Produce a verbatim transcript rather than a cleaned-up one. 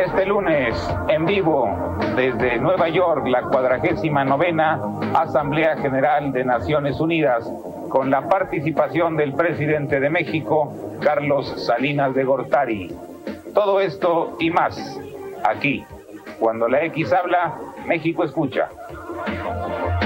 Este lunes, en vivo, desde Nueva York, la cuadragésima novena Asamblea General de Naciones Unidas, con la participación del presidente de México, Carlos Salinas de Gortari. Todo esto y más, aquí. Cuando la X habla, México escucha.